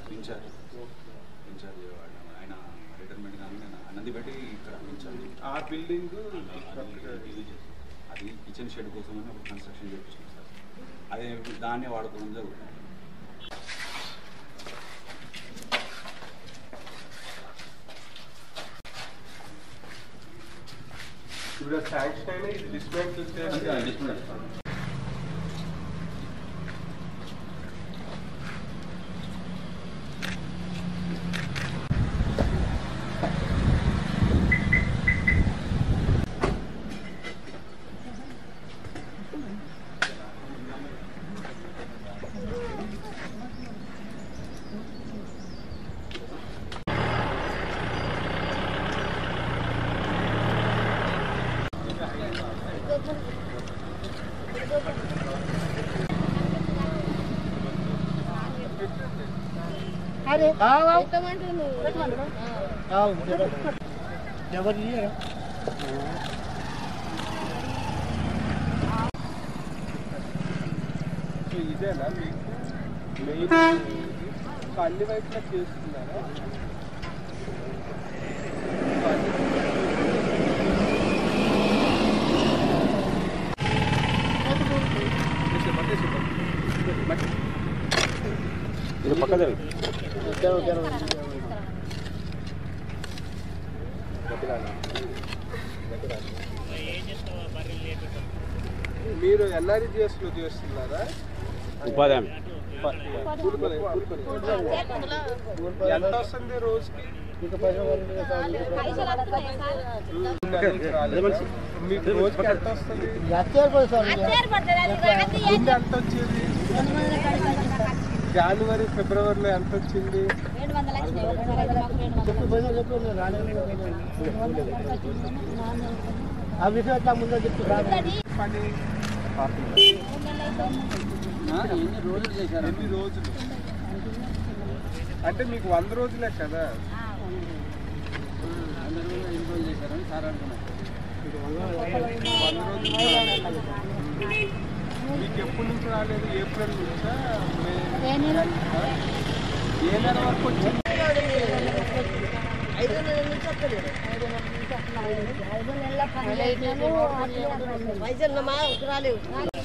Incharge ఆయన retirement కానీ అన్నది బట్టి ఇక్కడ ఇన్ఛార్జ్ ఆ బిల్డింగ్ అది కిచెన్ షెడ్ కోసం అని ఒక కన్స్ట్రక్షన్ చేయించాం సార్. అదే దాన్నే వాడుకోవడం జరుగుతుంది. ఇప్పుడు శాంక్షన్ అయినా ఇది డిస్మాంటిల్ చేయాలి. अरे ఇదేనా మీకు మెయిన్ అన్ని వైపులా చేస్తున్నారా? ఇది పక్కదే మీరు ఎన్ఆర్జిఎస్ లో చేస్తున్నారా? ఉపాధి ఎంత వస్తుంది రోజుకి? మీకు రోజుకి ఎంత వస్తుంది? ఎంత వచ్చేది? జనవరి ఫిబ్రవరిలో ఎంత వచ్చింది? పని ఎన్ని రోజులు అంటే మీకు 100 రోజులే కదా? 100 రోజులు చేశారని సార్ అనుకున్నారు. 100 రోజులు మీకు ఎప్పటి నుంచి రాలేదు? ఏప్రిల్ నుంచా ఏ నెల వరకు వచ్చింది? 5 నెలల నుంచి వస్తలేదు. 5 నెలల పైసలు రాలేవు.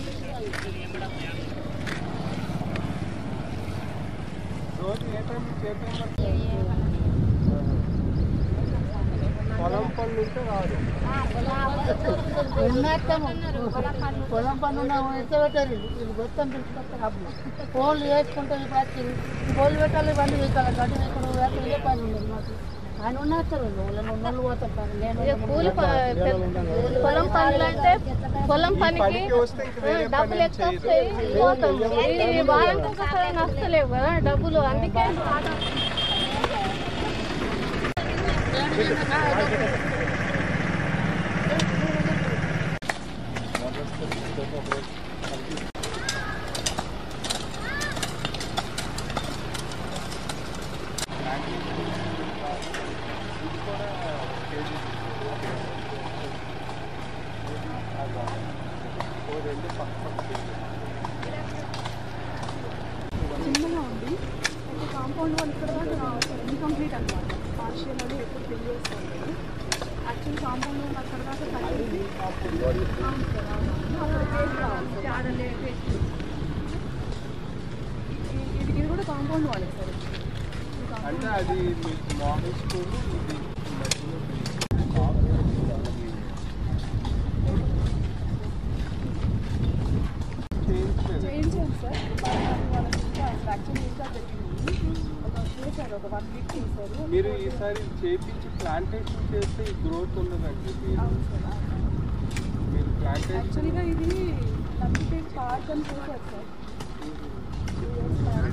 రోజు ఏ టైం నుంచి ఏ టైం వరకు? పొలం పనులు ఉంటే రాదు. పొలం పనులు పెట్టారు. వీళ్ళు మొత్తం పిలుచుకొస్తారు. ఫోన్లు వేసుకుంటే వచ్చింది. ఫోన్లు పెట్టాలి, ఇవన్నీ వేయాలి. గడ్డి వేసుకుని ఏ పని ఉండదు మాకు. ఆయన ఉన్నట్టు ఉన్నోళ్ళు పోతారు. నేను పొలం పనులు అంటే పొలం పనికి డబ్బులు ఎక్కువ వస్తాయి, పోతాం. వారానికి ఒకసారి వస్తలేవు కదా డబ్బులు, అందుకే చిన్నగా ఉంది. కాంపౌండ్ వాళ్ళు ఇక్కడ దాకా రావచ్చు. ఇన్కంప్లీట్ అనమాట. పార్షియల్ అని ఎప్పుడు ఫిల్ చేస్తాను. యాక్చువల్ కాంపౌండ్ వాళ్ళు అక్కడ దాకా తగ్గింది. అక్కడ ఆడలే ఇది కూడా కాంపౌండ్ వాళ్ళే సార్. అంటే అది మీకు మోడల్ స్కూల్ చేయించాను సార్. యాక్చువల్లీ ఇంకా చేశారు, ఒక 1 వీక్ చేశారు. మీరు ఈసారి చేయించి ప్లాంటేషన్ చేస్తే ఈ గ్రోత్ ఉండదండి. మీరు ప్లాంటేషన్ యాక్చువల్గా ఇది నమ్మితే పార్క్ అని చేశారు సార్. 2 years పార్క్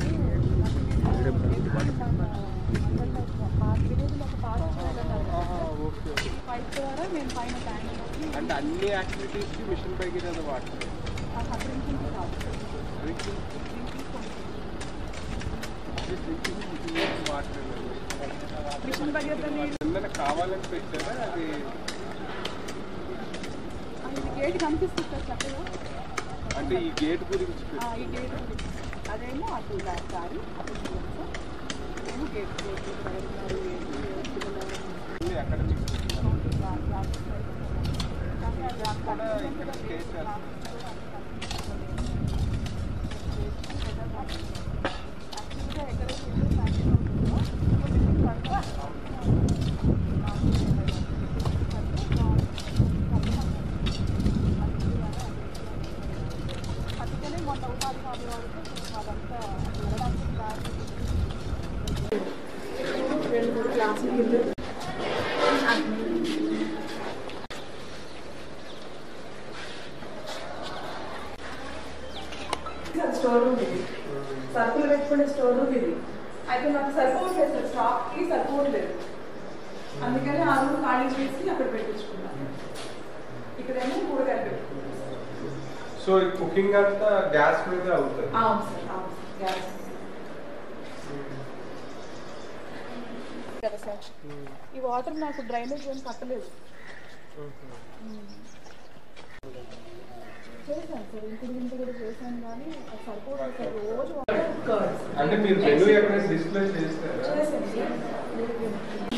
విలేజ్లో ఒక పార్క్ ఈ పైప్ ద్వారా మేము పైన ట్యాంక్ అంటే అన్ని యాక్టివిటీస్కి మిషన్ భగీరథ వాడతారు. డ్రింకింగ్ కాదు, మిషన్ భగీరథ ఏమైనా కావాలని పెట్టారా? అది గేట్ కనిపిస్తుంది సార్ చక్కగా. అంటే ఈ గేట్ గురించి ఈ గేట్ గురించి అదేమో అటు దారి అటు సార్. అకాడమిక్స్ కూడా ఇక్కడ స్టే చేస్తారు. అందుకనే మొన్న ఉపాధి హామీ వాళ్ళకి అదంతా వెళ్ళడానికి 2-3 క్లాసులు స్టోర్ రూమ్ ఇది, సరుకులు పెట్టుకునే స్టోర్ రూమ్ ఇది. అయితే నాకు సరిపోవట్లేదు సార్, స్టాక్కి సరిపోవట్లేదు. అందుకని ఆ రూమ్ ఖాళీ చేసి అక్కడ పెట్టించుకున్నాను. ఇక్కడేమో కూరగాయలు పెట్టుకున్నాను. సో ఈ కుకింగ్ అంతా గ్యాస్ మీద అవుతుంది? అవును సార్, అవును సార్, గ్యాస్ కదా సార్. ఈ వాటర్ నాకు డ్రైనేజ్ ఏం కట్టలేదు. చేశాను సార్, ఇంటి కూడా చేశాను, కానీ సరిపోతుంది సార్. రోజు అంటే మీరు మెనూ ఎక్కడ డిస్ప్లే చేస్తారా? చేశాను సార్.